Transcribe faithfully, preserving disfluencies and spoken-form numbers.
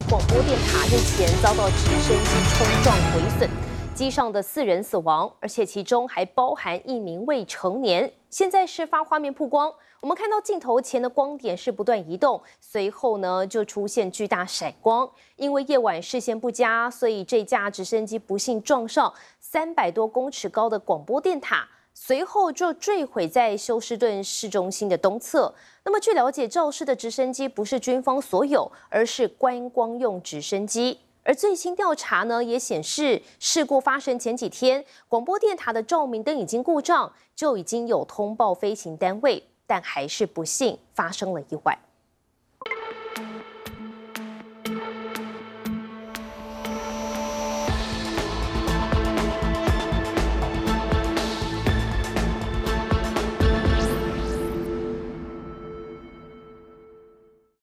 广播电塔日前遭到直升机冲撞毁损，机上的四人死亡，而且其中还包含一名未成年。现在事发画面曝光，我们看到镜头前的光点是不断移动，随后呢就出现巨大闪光。因为夜晚视线不佳，所以这架直升机不幸撞上三百多公尺高的广播电塔。 随后就坠毁在休斯顿市中心的东侧。那么，据了解，肇事的直升机不是军方所有，而是观光用直升机。而最新调查呢，也显示，事故发生前几天，广播电塔的照明灯已经故障，就已经有通报飞行单位，但还是不幸发生了意外。